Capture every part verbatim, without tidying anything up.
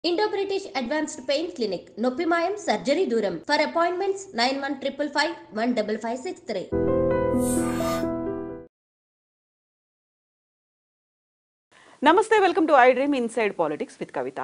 Indo British advanced pain clinic నొప్పి మాయం surgery దూరం for appointments nine one triple five one double five six three. నమస్తే, welcome to I dream inside politics with Kavitha.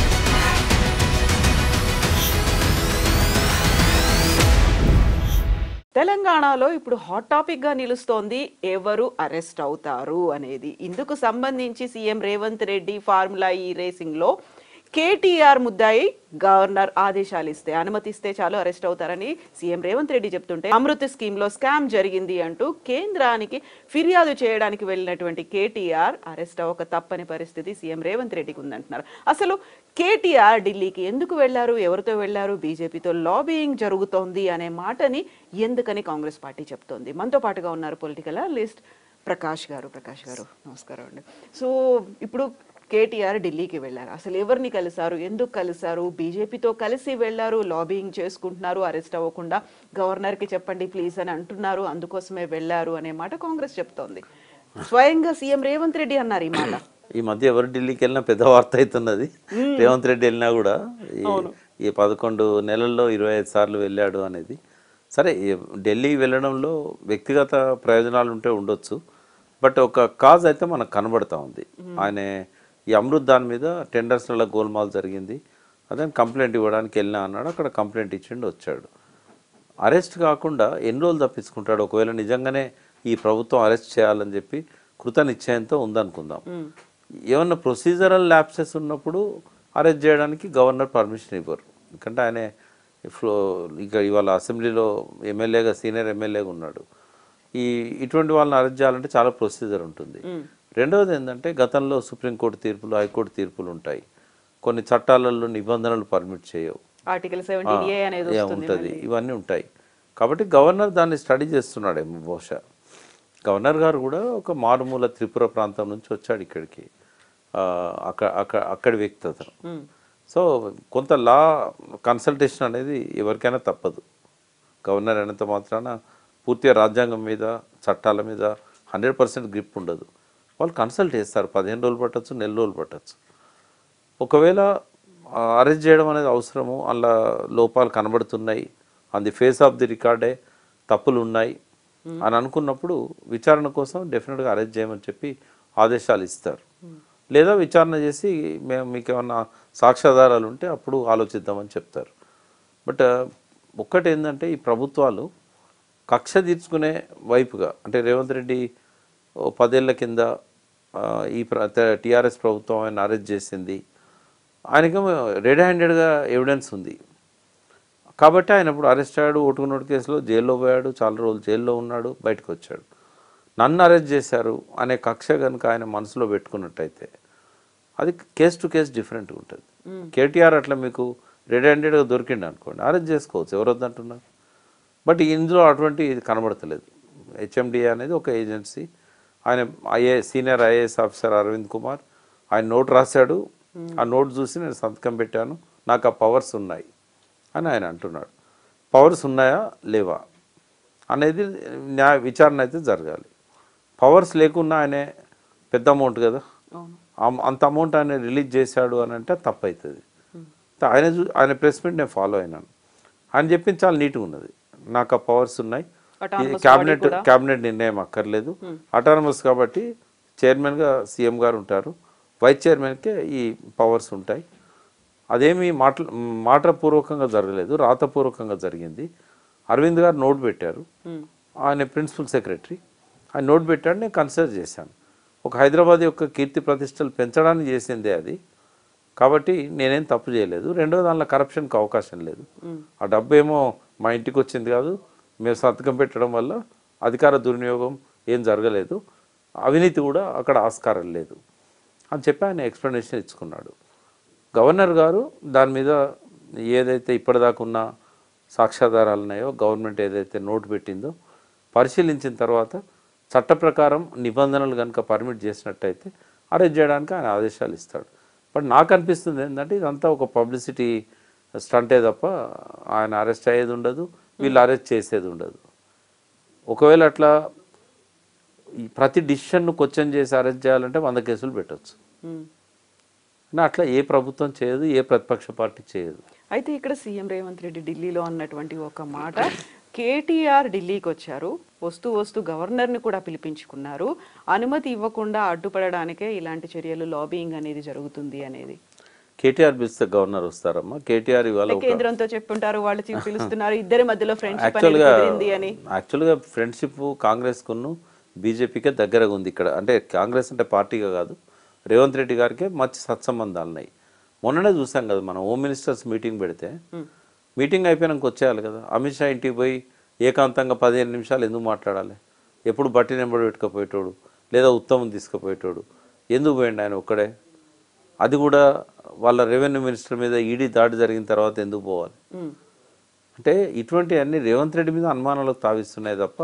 తెలంగాణలో ఇప్పుడు hot topic గా నిలుస్తోంది ఎవరు అరెస్ట్ అవుతారు అనేది. ఇందుకు సంబంధించి CM Revanth Reddy formula E racing లో కేటీఆర్ ముద్దాయి గవర్నర్ ఆదేశాలు ఇస్తే అనుమతిస్తే చాలు అరెస్ట్ అవుతారని సీఎం రేవంత్ రెడ్డి చెప్తుంటే, అమృత్ స్కీమ్ లో స్కామ్ జరిగింది అంటూ కేంద్రానికి ఫిర్యాదు చేయడానికి వెళ్ళినటువంటి కేటీఆర్ అరెస్ట్ అవ్వక తప్పని పరిస్థితి సీఎం రేవంత్ రెడ్డికి ఉందంటున్నారు. అసలు కేటీఆర్ ఢిల్లీకి ఎందుకు వెళ్లారు, ఎవరితో వెళ్లారు, బీజేపీతో లాబియింగ్ జరుగుతోంది అనే మాటని ఎందుకని కాంగ్రెస్ పార్టీ చెప్తోంది? మనతో పాటుగా ఉన్నారు పొలిటికల్ అనలిస్ట్ ప్రకాష్ గారు. ప్రకాష్ గారు నమస్కారం అండి. సో ఇప్పుడు కేటీఆర్ ఢిల్లీకి వెళ్ళారు, అసలు ఎవరిని కలిశారు, ఎందుకు కలిశారు? బీజేపీతో కలిసి వెళ్ళారు, లాబియింగ్ చేసుకుంటున్నారు, అరెస్ట్ అవ్వకుండా గవర్నర్కి చెప్పండి ప్లీజ్ అని అంటున్నారు, అందుకోసమే వెళ్ళారు అనే మాట కాంగ్రెస్ చెప్తోంది. స్వయంగా సీఎం రేవంత్ రెడ్డి అన్నారు ఈ మాట. ఈ మధ్య ఎవరు ఢిల్లీకి వెళ్ళినా పెద్ద వార్త అవుతున్నది. రేవంత్ రెడ్డి వెళ్ళినా కూడా ఈ పదకొండు నెలల్లో ఇరవై ఐదు సార్లు వెళ్ళాడు అనేది. సరే, ఢిల్లీ వెళ్ళడంలో వ్యక్తిగత ప్రయోజనాలు ఉంటే ఉండొచ్చు, బట్ ఒక కాజ్ అయితే మనకు కనబడతా ఉంది. ఆయన ఈ అమృత్ దాని మీద టెండర్స్లలో గోల్మాల్ జరిగింది, అదే కంప్లైంట్ ఇవ్వడానికి వెళ్ళినా అన్నాడు, అక్కడ కంప్లైంట్ ఇచ్చిండు వచ్చాడు. అరెస్ట్ కాకుండా ఎన్ని రోజులు తప్పించుకుంటాడు? ఒకవేళ నిజంగానే ఈ ప్రభుత్వం అరెస్ట్ చేయాలని చెప్పి కృత నిశ్చయంతో ఉందనుకుందాం, ఏమన్నా ప్రొసీజరల్ ల్యాప్సెస్ ఉన్నప్పుడు అరెస్ట్ చేయడానికి గవర్నర్ పర్మిషన్ ఇవ్వరు. ఎందుకంటే ఆయన ఫ్లో ఇక ఇవాళ అసెంబ్లీలో ఎమ్మెల్యేగా సీనియర్ ఎమ్మెల్యేగా ఉన్నాడు. ఈ ఇటువంటి వాళ్ళని అరెస్ట్ చేయాలంటే చాలా ప్రొసీజర్ ఉంటుంది. రెండవది ఏంటంటే, గతంలో సుప్రీంకోర్టు తీర్పులు, హైకోర్టు తీర్పులు ఉంటాయి, కొన్ని చట్టాలలో నిబంధనలు పర్మిట్ చేయవు, ఆర్టికల్ సెవెంటీన్ ఏ అనేది ఉంటుంది, ఇవన్నీ ఉంటాయి. కాబట్టి గవర్నర్ దాన్ని స్టడీ చేస్తున్నాడేమో బహుశా. గవర్నర్ గారు కూడా ఒక మారుమూల త్రిపుర ప్రాంతం నుంచి వచ్చాడు ఇక్కడికి, అక్కడ అక్కడ అక్కడి వ్యక్తి అతను. సో కొంత లా కన్సల్టేషన్ అనేది ఎవరికైనా తప్పదు. గవర్నర్ అయినంత మాత్రాన పూర్తిగా రాజ్యాంగం మీద, చట్టాల మీద హండ్రెడ్ పర్సెంట్ గ్రిప్ ఉండదు. వాళ్ళు కన్సల్ట్ చేస్తారు, పదిహేను రోజులు పట్టచ్చు, నెల రోజులు పట్టచ్చు. ఒకవేళ అరెస్ట్ చేయడం అనేది అవసరము, అలా లోపాలు కనబడుతున్నాయి, on the face of the రికార్డే తప్పులు ఉన్నాయి అని అనుకున్నప్పుడు విచారణ కోసం డెఫినెట్గా అరెస్ట్ చేయమని చెప్పి ఆదేశాలు ఇస్తారు. లేదా విచారణ చేసి మేము మీకు ఏమన్నా సాక్ష్యాధారాలు ఉంటే అప్పుడు ఆలోచిద్దామని చెప్తారు. బట్ ఒక్కటి ఏంటంటే, ఈ ప్రభుత్వాలు కక్ష తీర్చుకునే వైపుగా, అంటే రేవంత్ రెడ్డి పదేళ్ల కింద ఈ టీఆర్ఎస్ ప్రభుత్వం ఆయన అరెస్ట్ చేసింది, ఆయనకేమో రెడ్ హ్యాండెడ్గా ఎవిడెన్స్ ఉంది కాబట్టి ఆయన ఇప్పుడు అరెస్ట్ అయ్యాడు, ఓటుకు నోటు కేసులో జైల్లో పోయాడు, చాలా రోజులు జైల్లో ఉన్నాడు, బయటకు వచ్చాడు. నన్ను అరెస్ట్ చేశారు అనే కక్ష కనుక ఆయన మనసులో పెట్టుకున్నట్టయితే అది కేస్ టు కేసు డిఫరెంట్గా ఉంటుంది. కేటీఆర్ అట్లా మీకు రెడ్ హ్యాండెడ్గా దొరికిండు అనుకోండి, అరెస్ట్ చేసుకోవచ్చు, ఎవరు వద్దంటున్నారు. బట్ ఇందులో అటువంటి ఇది కనబడతలేదు. హెచ్ఎండిఏ అనేది ఒక ఏజెన్సీ, ఆయన IA senior IAS officer Arvind Kumar ఆయన నోట్ రాశాడు, ఆ నోట్ చూసి నేను సంతకం పెట్టాను, నాకు ఆ పవర్స్ ఉన్నాయి అని ఆయన అంటున్నాడు. పవర్స్ ఉన్నాయా లేవా అనేది న్యాయ విచారణ అయితే జరగాలి. పవర్స్ లేకున్నా ఆయనే పెద్ద అమౌంట్ కదా, అంత అమౌంట్ ఆయన రిలీజ్ చేశాడు అని అంటే తప్పు అవుతుంది. ఆయన ఆయన ప్రెస్ మీట్ నేను ఫాలో అయినాను, ఆయన చెప్పింది చాలా నీట్గా ఉన్నది, నాకు ఆ పవర్స్ ఉన్నాయి, క్యాబినెట్ క్యాబినెట్ నిర్ణయం అక్కర్లేదు, అటానమస్ కాబట్టి చైర్మన్గా సీఎం గారు ఉంటారు, వైస్ చైర్మన్కే ఈ పవర్స్ ఉంటాయి. అదేమి మాట మాటపూర్వకంగా జరగలేదు, రాతపూర్వకంగా జరిగింది. అరవింద్ గారు నోట్ పెట్టారు, ఆయన ప్రిన్సిపల్ సెక్రటరీ, ఆయన నోట్ పెట్టాడు, నేను కన్సిడర్ చేశాను. ఒక హైదరాబాద్ యొక్క కీర్తి ప్రతిష్టలు పెంచడానికి చేసిందే అది, కాబట్టి నేనేం తప్పు చేయలేదు. రెండో దానిలో కరప్షన్కి అవకాశం లేదు. ఆ డబ్బు ఏమో మా ఇంటికి వచ్చింది కాదు, మేము సంతకం పెట్టడం వల్ల అధికార దుర్వినియోగం ఏం జరగలేదు, అవినీతి కూడా అక్కడ ఆస్కారం లేదు అని చెప్పి ఆయన ఎక్స్ప్లెనేషన్ ఇచ్చుకున్నాడు. గవర్నర్ గారు దాని మీద ఏదైతే ఇప్పటిదాకా ఉన్న సాక్ష్యాధారాలు ఉన్నాయో, గవర్నమెంట్ ఏదైతే నోటు పెట్టిందో పరిశీలించిన తర్వాత చట్ట ప్రకారం నిబంధనలు కనుక పర్మిట్ చేసినట్టయితే అరెస్ట్ చేయడానికి ఆయన ఆదేశాలు ఇస్తాడు. బట్ నాకు అనిపిస్తుంది ఏంటంటే, ఇదంతా ఒక పబ్లిసిటీ స్టంటే తప్ప ఆయన అరెస్ట్ అయ్యేది ఉండదు, వీళ్ళు అరెస్ట్ చేసేది ఉండదు. ఒకవేళ అట్లా ప్రతి డిసిషన్ను క్వశ్చన్ చేసి అరెస్ట్ చేయాలంటే వంద కేసులు పెట్టవచ్చు. కానీ అట్లా ఏ ప్రభుత్వం చేయదు, ఏ ప్రతిపక్ష పార్టీ చేయదు. అయితే ఇక్కడ సీఎం రేవంత్ రెడ్డి ఢిల్లీలో అన్నటువంటి ఒక మాట, కేటీఆర్ ఢిల్లీకి వచ్చారు, వస్తూ వస్తూ గవర్నర్ని కూడా పిలిపించుకున్నారు, అనుమతి ఇవ్వకుండా అడ్డుపడడానికే ఇలాంటి చర్యలు, లాబింగ్ అనేది జరుగుతుంది అనేది. కేటీఆర్ పిలిస్తే గవర్నర్ వస్తారమ్మా? కేటీఆర్ ఇవాళ కేంద్రంతో చెప్పుంటారు, వాళ్ళు చీఫ్ పిలుస్తున్నారు, ఇద్దరి మధ్యలో ఫ్రెండ్షిప్ యాక్చువల్గా అని. యాక్చువల్గా ఫ్రెండ్షిప్ కాంగ్రెస్ కును బీజేపీకే దగ్గరగా ఉంది ఇక్కడ. అంటే కాంగ్రెస్ అంటే పార్టీగా కాదు, రేవంత్ రెడ్డి గారికి మంచి సత్సంబంధాలు ఉన్నాయి. మొన్ననే చూసాం కదా మనం, హోమ్ మినిస్టర్స్ మీటింగ్ పెడితే మీటింగ్ అయిపోయినాక వచ్చేయాలి కదా. అమిత్ షా ఇంటికి పోయి ఏకాంతంగా పదిహేను నిమిషాలు ఎందుకు మాట్లాడాలి? ఎప్పుడు బట్టి నెంబర్ పెట్టుకుపోయేటోడు లేదా ఉత్తమం తీసుకుపోయేటోడు, ఎందుకు పోయిండు ఆయన ఒక్కడే? అది కూడా వాళ్ళ రెవెన్యూ మినిస్టర్ మీద ఈడీ దాడి జరిగిన తర్వాత ఎందుకు పోవాలి? అంటే ఇటువంటి అన్ని రేవంత్ రెడ్డి మీద అనుమానాలకు తావిస్తున్నాయి తప్ప,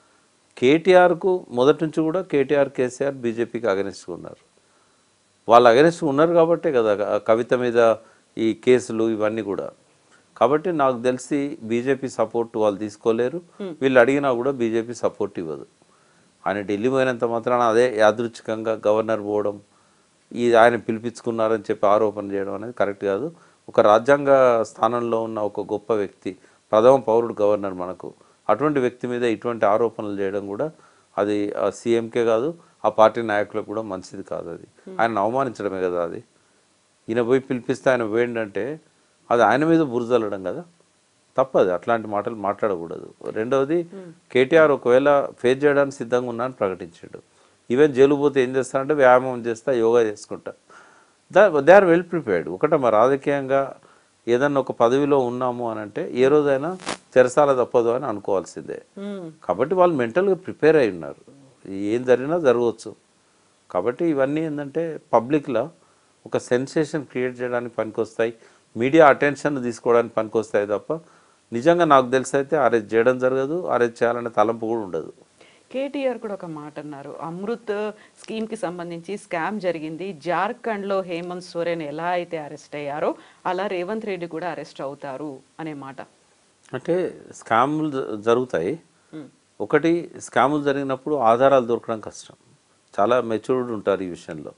కేటీఆర్కు మొదటి నుంచి కూడా కేటీఆర్ కేసీఆర్ బీజేపీకి అగెనిస్ట్గా ఉన్నారు. వాళ్ళు అగెనిస్ట్గా ఉన్నారు కాబట్టే కదా కవిత మీద ఈ కేసులు ఇవన్నీ కూడా. కాబట్టి నాకు తెలిసి బీజేపీ సపోర్ట్ వాళ్ళు తీసుకోలేరు, వీళ్ళు అడిగినా కూడా బీజేపీ సపోర్ట్ ఇవ్వదు. ఆయన ఢిల్లీ పోయినంత మాత్రాన అదే యాదృచ్ఛికంగా గవర్నర్ పోవడం, ఈ ఆయన పిలిపించుకున్నారని చెప్పి ఆరోపణ చేయడం అనేది కరెక్ట్ కాదు. ఒక రాజ్యాంగ స్థానంలో ఉన్న ఒక గొప్ప వ్యక్తి, ప్రథమ పౌరుడు గవర్నర్ మనకు, అటువంటి వ్యక్తి మీద ఇటువంటి ఆరోపణలు చేయడం కూడా అది సీఎంకే కాదు, ఆ పార్టీ నాయకులకు కూడా మంచిది కాదు. అది ఆయన అవమానించడమే కదా. అది ఈయన పోయి పిలిపిస్తే ఆయన వేయండంటే అది ఆయన మీద బురదలడం కదా, తప్పదు. అట్లాంటి మాటలు మాట్లాడకూడదు. రెండవది, కేటీఆర్ ఒకవేళ ఫేస్ చేయడానికి సిద్ధంగా ఉన్నాను ప్రకటించాడు. ఈవెన్ జైలు పోతే ఏం చేస్తానంటే వ్యాయామం చేస్తా, యోగా చేసుకుంటా. దా దే ఆర్ వెల్ ప్రిపేర్డ్. ఒకట మా రాజకీయంగా ఏదన్నా ఒక పదవిలో ఉన్నాము అని అంటే ఏ రోజైనా చెరసాల తప్పదు అని అనుకోవాల్సిందే. కాబట్టి వాళ్ళు మెంటల్గా ప్రిపేర్ అయి ఉన్నారు, ఏం జరిగినా జరగవచ్చు. కాబట్టి ఇవన్నీ ఏంటంటే పబ్లిక్లో ఒక సెన్సేషన్ క్రియేట్ చేయడానికి పనికొస్తాయి, మీడియా అటెన్షన్ తీసుకోవడానికి పనికొస్తాయి తప్ప నిజంగా నాకు తెలిసి అయితే అరెస్ట్ చేయడం జరగదు, అరెస్ట్ చేయాలనే తలంపు కూడా ఉండదు. కేటీఆర్ కూడా ఒక మాట అన్నారు, అమృత్ స్కీమ్కి సంబంధించి స్కామ్ జరిగింది, జార్ఖండ్లో హేమంత్ సోరెన్ ఎలా అయితే అరెస్ట్ అయ్యారో అలా రేవంత్ రెడ్డి కూడా అరెస్ట్ అవుతారు అనే మాట. అంటే స్కాములు జరుగుతాయి. ఒకటి, స్కాములు జరిగినప్పుడు ఆధారాలు దొరకడం కష్టం. చాలా మెచ్యూర్డ్ ఉంటారు ఈ విషయంలో.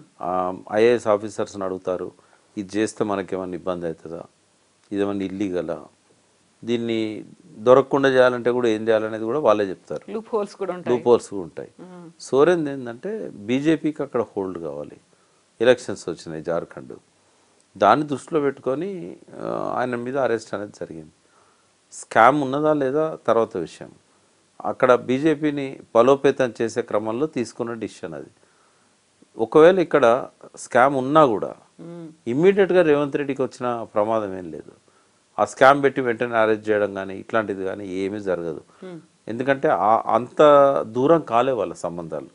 ఐఏఎస్ ఆఫీసర్స్ని అడుగుతారు, ఇది చేస్తే మనకేమన్నా ఇబ్బంది అవుతుందా, ఇదేమన్నా ఇల్లీగలా, దీన్ని దొరకకుండా చేయాలంటే కూడా ఏం చేయాలనేది కూడా వాళ్ళే చెప్తారు. లూప్ హోల్స్ కూడా ఉంటాయి లూప్ హోల్స్ కూడా ఉంటాయి సోరెన్ ఏంటంటే బీజేపీకి అక్కడ హోల్డ్ కావాలి, ఎలక్షన్స్ వచ్చినాయి జార్ఖండ్, దాన్ని దృష్టిలో పెట్టుకొని ఆయన మీద అరెస్ట్ అనేది జరిగింది. స్కామ్ ఉన్నదా లేదా తర్వాత విషయం. అక్కడ బీజేపీని బలోపేతం చేసే క్రమంలో తీసుకున్న డిసిషన్ అది. ఒకవేళ ఇక్కడ స్కామ్ ఉన్నా కూడా ఇమ్మీడియట్గా రేవంత్ రెడ్డికి వచ్చిన ప్రమాదం ఏం లేదు. ఆ స్కామ్ పెట్టి వెంటనే అరెస్ట్ చేయడం కానీ ఇట్లాంటిది కానీ ఏమీ జరగదు. ఎందుకంటే అంత దూరం కాలే వాళ్ళ సంబంధాలు.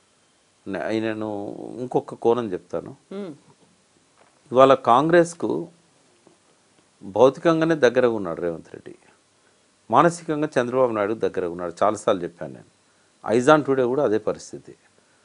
నేను ఇంకొక కోణం చెప్తాను. ఇవాళ కాంగ్రెస్కు భౌతికంగానే దగ్గరగా ఉన్నాడు రేవంత్ రెడ్డి, మానసికంగా చంద్రబాబు నాయుడు దగ్గరగా ఉన్నాడు. చాలాసార్లు చెప్పాను నేను. ఐజాన్ టుడే కూడా అదే పరిస్థితి.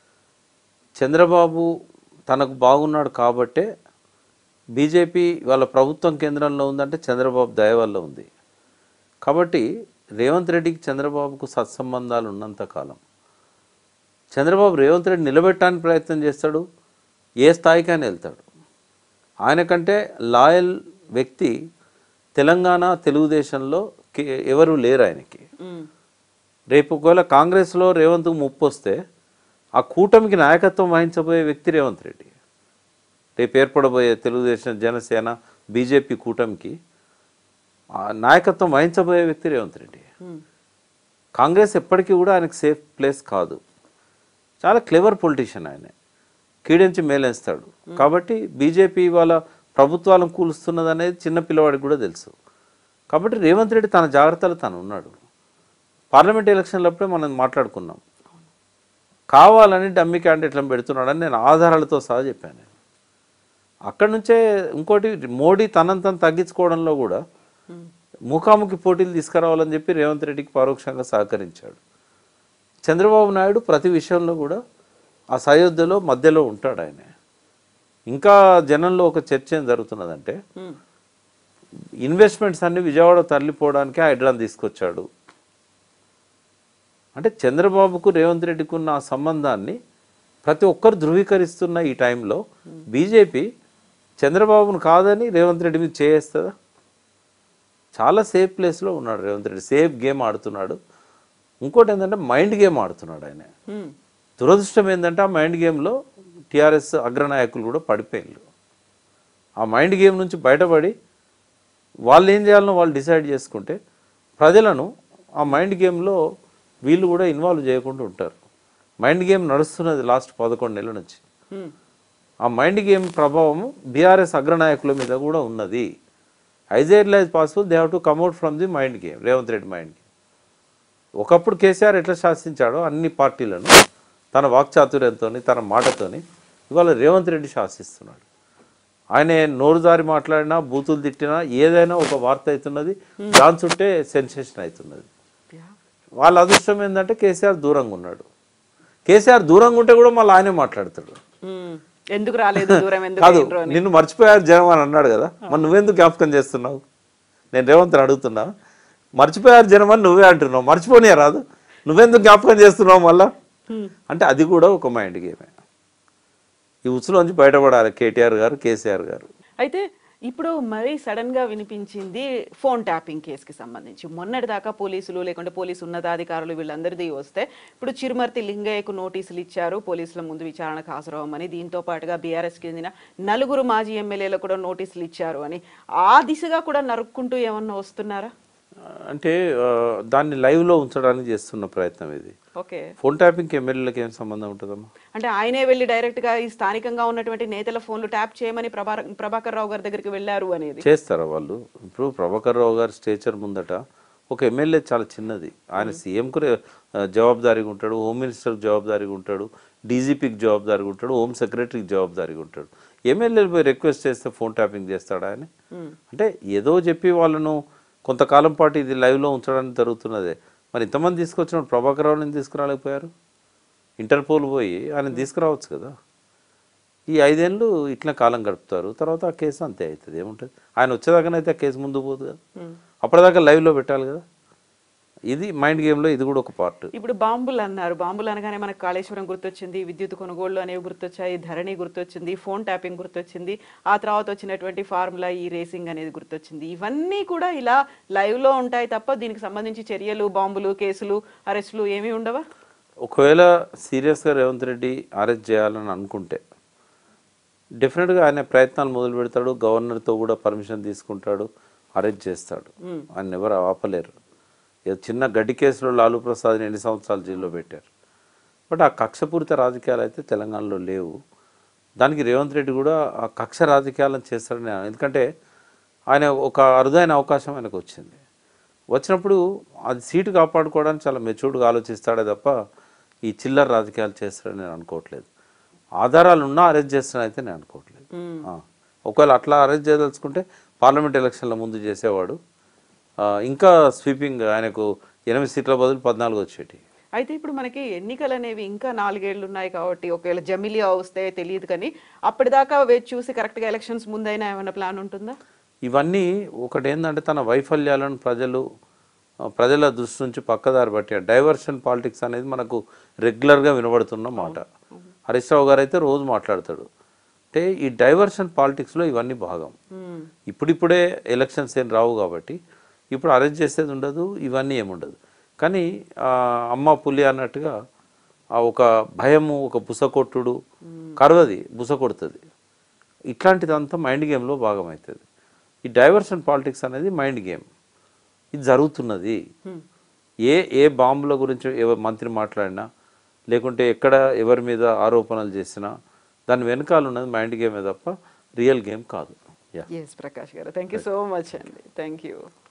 చంద్రబాబు తనకు బాగున్నాడు కాబట్టే బీజేపీ వాళ్ళ ప్రభుత్వం కేంద్రంలో ఉందంటే చంద్రబాబు దయ వల్ల ఉంది. కాబట్టి రేవంత్ రెడ్డికి చంద్రబాబుకు సత్సంబంధాలు ఉన్నంతకాలం చంద్రబాబు రేవంత్ రెడ్డి నిలబెట్టడానికి ప్రయత్నం చేస్తాడు, ఏ స్థాయికైనా వెళ్తాడు. ఆయనకంటే లాయల్ వ్యక్తి తెలంగాణ తెలుగుదేశంలో ఎవరు లేరు ఆయనకి. రేపు ఒకవేళ కాంగ్రెస్లో రేవంత్కు ముప్పు వస్తే ఆ కూటమికి నాయకత్వం వహించబోయే వ్యక్తి రేవంత్ రెడ్డి. రేపు ఏర్పడబోయే తెలుగుదేశం జనసేన బీజేపీ కూటమికి నాయకత్వం వహించబోయే వ్యక్తి రేవంత్ రెడ్డి. కాంగ్రెస్ ఎప్పటికీ కూడా ఆయనకు సేఫ్ ప్లేస్ కాదు. చాలా క్లెవర్ పొలిటీషియన్ ఆయన, కీడించి మేలేస్తాడు. కాబట్టి బీజేపీ వాళ్ళ ప్రభుత్వాలను కూలుస్తున్నది అనేది చిన్న పిల్లవాడికి కూడా తెలుసు. కాబట్టి రేవంత్ రెడ్డి తన జాగ్రత్తలు తను ఉన్నాడు. పార్లమెంట్ ఎలక్షన్లప్పుడే మనం మాట్లాడుకున్నాం, కావాలని డమ్మీ క్యాండిడేట్లను పెడుతున్నాడని నేను ఆధారాలతో సహా చెప్పాను. అక్కడి నుంచే ఇంకోటి, మోడీ తనంత తగ్గించుకోవడంలో కూడా ముఖాముఖి పోటీలు తీసుకురావాలని చెప్పి రేవంత్ రెడ్డికి పరోక్షంగా సహకరించాడు. చంద్రబాబు నాయుడు ప్రతి విషయంలో కూడా ఆ సయోధ్యలో మధ్యలో ఉంటాడు ఆయన. ఇంకా జనంలో ఒక చర్చ ఏం జరుగుతున్నదంటే ఇన్వెస్ట్మెంట్స్ అన్ని విజయవాడ తరలిపోవడానికే హైడ్రాన్ తీసుకొచ్చాడు. అంటే చంద్రబాబుకు రేవంత్ రెడ్డికి ఉన్న ఆ సంబంధాన్ని ప్రతి ఒక్కరు ధృవీకరిస్తున్న ఈ టైంలో బీజేపీ చంద్రబాబును కాదని రేవంత్ రెడ్డి మీద చేస్తుందా? చాలా సేఫ్ ప్లేస్లో ఉన్నాడు రేవంత్ రెడ్డి, సేఫ్ గేమ్ ఆడుతున్నాడు. ఇంకోటి ఏంటంటే మైండ్ గేమ్ ఆడుతున్నాడు ఆయన. దురదృష్టం ఏంటంటే ఆ మైండ్ గేమ్లో టీఆర్ఎస్ అగ్రనాయకులు కూడా పడిపోయినారు. ఆ మైండ్ గేమ్ నుంచి బయటపడి వాళ్ళు ఏం చేయాలనో వాళ్ళు డిసైడ్ చేసుకుంటే ప్రజలను ఆ మైండ్ గేమ్లో వీళ్ళు కూడా ఇన్వాల్వ్ చేయకుండా ఉంటారు. మైండ్ గేమ్ నడుస్తున్నది లాస్ట్ పదకొండు నెలల నుంచి. ఆ మైండ్ గేమ్ ప్రభావం బీఆర్ఎస్ అగ్రనాయకుల మీద కూడా ఉన్నది. As early as possible they have to come out from the mind game, Revanth Reddy mind game. ఒకప్పుడు కేసీఆర్ ఎట్లా శాసించాడో అన్ని పార్టీలను తన వాక్చాతుర్యంతో తన మాటతోని ఇవాళ రేవంత్ రెడ్డి శాసిస్తున్నాడు. ఆయన నోరు జారి మాట్లాడినా, బూతులు తిట్టినా ఏదైనా ఒక వార్త అవుతున్నది, దాని చుట్టే సెన్సేషన్ అవుతున్నది. వాళ్ళ అదృష్టం ఏంటంటే కేసీఆర్ దూరంగా ఉన్నాడు. కేసీఆర్ దూరంగా ఉంటే కూడా మళ్ళీ ఆయనే మాట్లాడతాడు. ఎందుకు రాలేదు దూరం, కాదు నిన్ను మర్చిపోయారు జనం అని అన్నాడు కదా, మరి నువ్వెందుకు జ్ఞాపకం చేస్తున్నావు? నేను రేవంత్ అడుగుతున్నా, మర్చిపోయారు జనం అని నువ్వే అంటున్నావు, మర్చిపోనియా రాదు, నువ్వెందుకు జ్ఞాపకం చేస్తున్నావు మళ్ళా? అంటే అది కూడా ఒక మైండ్ గేమే. ఈ ఉచ్చులోంచి బయటపడాలి కేటీఆర్ గారు, కేసీఆర్ గారు. అయితే ఇప్పుడు మరీ సడన్ గా వినిపించింది ఫోన్ ట్యాపింగ్ కేసుకి సంబంధించి. మొన్నటి దాకా పోలీసులు లేకుంటే పోలీసు ఉన్నతాధికారులు వీళ్ళందరిది వస్తే ఇప్పుడు చిరుమర్తి లింగయ్యకు నోటీసులు ఇచ్చారు పోలీసుల ముందు విచారణకు హాజరవ్వమని. దీంతో పాటుగా బీఆర్ఎస్ చెందిన నలుగురు మాజీ ఎమ్మెల్యేలకు కూడా నోటీసులు ఇచ్చారు అని. ఆ దిశగా కూడా నరుక్కుంటూ ఏమన్నా వస్తున్నారా? అంటే దాన్ని లైవ్లో ఉంచడానికి చేస్తున్న ప్రయత్నం ఇది. ఓకే, ఫోన్ ట్యాపింగ్కి ఎమ్మెల్యేలకు ఏం సంబంధం ఉంటుందమ్మా? అంటే ఆయనే వెళ్ళి డైరెక్ట్గా ఈ స్థానికంగా ఉన్నటువంటి నేతల ఫోన్లు ట్యాప్ చేయమని ప్రభా ప్రభాకర్ రావు గారి దగ్గరికి వెళ్ళారు అనేది చేస్తారా వాళ్ళు? ఇప్పుడు ప్రభాకర్ రావు గారి స్టేచర్ ముందట ఒక ఎమ్మెల్యే చాలా చిన్నది. ఆయన సీఎంకు జవాబుదారీగా ఉంటాడు, హోమ్ మినిస్టర్కి జవాబుదారీగా ఉంటాడు, డీజీపీకి జవాబుదారీగా ఉంటాడు, హోమ్ సెక్రటరీకి జవాబుదారీగా ఉంటాడు. ఎమ్మెల్యేలు పోయి రిక్వెస్ట్ చేస్తే ఫోన్ ట్యాపింగ్ చేస్తాడా ఆయన? అంటే ఏదో చెప్పి వాళ్ళను కొంతకాలం పాటు ఇది లైవ్లో ఉంచడానికి జరుగుతున్నదే. మరి ఇంతమంది తీసుకొచ్చినప్పుడు ప్రభాకర్ రావుని తీసుకురాలేకపోయారు? ఇంటర్పోల్ పోయి ఆయన తీసుకురావచ్చు కదా. ఈ ఐదేళ్ళు ఇట్లా కాలం గడుపుతారు, తర్వాత ఆ కేసు అంతే అవుతుంది. ఏముంటుంది, ఆయన వచ్చేదాకానైతే ఆ కేసు ముందు పోదు కదా, అప్పటిదాకా లైవ్లో పెట్టాలి కదా. ఇది మైండ్ గేమ్లో ఇది కూడా ఒక పార్ట్. ఇప్పుడు బాంబులు అన్నారు, బాంబులు అనగానే మనకు కాళేశ్వరం గుర్తొచ్చింది, విద్యుత్ కొనుగోళ్లు అనేవి గుర్తొచ్చాయి, ధరణి గుర్తొచ్చింది, ఫోన్ ట్యాపింగ్ గుర్తొచ్చింది, ఆ తర్వాత వచ్చినటువంటి ఫార్ములా ఈ రేసింగ్ అనేది గుర్తొచ్చింది. ఇవన్నీ కూడా ఇలా లైవ్లో ఉంటాయి తప్ప దీనికి సంబంధించి చర్యలు, బాంబులు, కేసులు, అరెస్టులు ఏమీ ఉండవా? ఒకవేళ సీరియస్గా రేవంత్ రెడ్డి అరెస్ట్ చేయాలని అనుకుంటే డెఫినెట్గా ఆయన ప్రయత్నాలు మొదలు పెడతాడు, గవర్నర్తో కూడా పర్మిషన్ తీసుకుంటాడు, అరెస్ట్ చేస్తాడు. ఆయన ఎవరు ఆపలేరు. చిన్న గడ్డి కేసులో లాలూ ప్రసాద్ని ఎన్ని సంవత్సరాలు జైల్లో పెట్టారు. బట్ ఆ కక్షపూరిత రాజకీయాలు అయితే తెలంగాణలో లేవు. దానికి రేవంత్ రెడ్డి కూడా ఆ కక్ష రాజకీయాలను చేస్తాడని, ఎందుకంటే ఆయన ఒక అరుదైన అవకాశం ఆయనకు వచ్చింది. వచ్చినప్పుడు అది సీటు కాపాడుకోవడానికి చాలా మెచ్యూర్డ్గా ఆలోచిస్తాడే తప్ప ఈ చిల్లర రాజకీయాలు చేస్తాడని నేను అనుకోవట్లేదు. ఆధారాలు ఉన్నా అరెస్ట్ చేస్తాడైతే నేను అనుకోవట్లేదు. ఒకవేళ అట్లా అరెస్ట్ చేయదలుచుకుంటే పార్లమెంట్ ఎలక్షన్ల ముందు చేసేవాడు. ఇంకా స్వీపింగ్ ఆయనకు ఎనిమిది సీట్ల బదులు పద్నాలుగు వచ్చేటి. అయితే ఇప్పుడు మనకి ఎన్నికలు అనేవి ఇంకా నాలుగేళ్లు ఉన్నాయి కాబట్టి ఒకవేళ జమిలియా వస్తే తెలియదు, కానీ అప్పటిదాకా వేచి చూసి కరెక్ట్గా ఎలక్షన్స్ ముందైనా ఏమైనా ప్లాన్ ఉంటుందా? ఇవన్నీ ఒకటి ఏంటంటే తన వైఫల్యాలను ప్రజలు ప్రజల దృష్టి నుంచి పక్కదారి పట్టారు. డైవర్షన్ పాలిటిక్స్ అనేది మనకు రెగ్యులర్గా వినబడుతున్న మాట. హరీష్ రావు గారు అయితే రోజు మాట్లాడతాడు. అంటే ఈ డైవర్షన్ పాలిటిక్స్లో ఇవన్నీ భాగం. ఇప్పుడిప్పుడే ఎలక్షన్స్ ఏం రావు కాబట్టి ఇప్పుడు అరెస్ట్ చేసేది ఉండదు, ఇవన్నీ ఏముండదు. కానీ అమ్మ పులి అన్నట్టుగా ఒక భయము, ఒక బుసకొట్టుడు కరవది, బుస కొడుతుంది. ఇట్లాంటిదంతా మైండ్ గేమ్లో భాగం అవుతుంది. ఈ డైవర్షన్ పాలిటిక్స్ అనేది మైండ్ గేమ్. ఇది జరుగుతున్నది. ఏ ఏ బాంబుల గురించి ఎవరు మంత్రి మాట్లాడినా లేకుంటే ఎక్కడ ఎవరి మీద ఆరోపణలు చేసినా దాని వెనకాల ఉన్నది మైండ్ గేమే తప్ప రియల్ గేమ్ కాదు. ఎస్ ప్రకాష్ గారు, థ్యాంక్ యూ సో మచ్ అండి. Thank you.